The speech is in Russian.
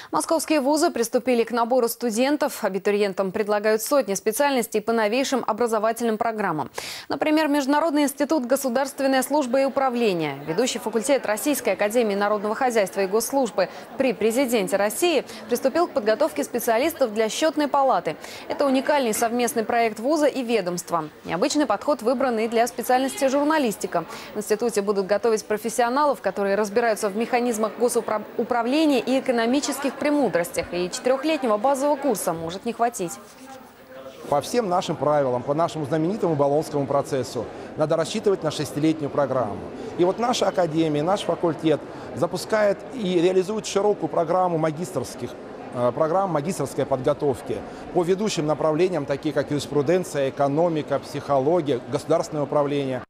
Московские вузы приступили к набору студентов. Абитуриентам предлагают сотни специальностей по новейшим образовательным программам. Например, Международный институт государственной службы и управления, ведущий факультет Российской академии народного хозяйства и госслужбы при президенте России, приступил к подготовке специалистов для счетной палаты. Это уникальный совместный проект вуза и ведомства. Необычный подход выбран и для специальности журналистика. В институте будут готовить профессионалов, которые разбираются в механизмах госуправления и экономических премудростях. И 4-летнего базового курса может не хватить. По всем нашим правилам, по нашему знаменитому Болонскому процессу, надо рассчитывать на 6-летнюю программу. И вот наша академия, наш факультет запускает и реализует широкую программу магистерской подготовки по ведущим направлениям, такие как юриспруденция, экономика, психология, государственное управление.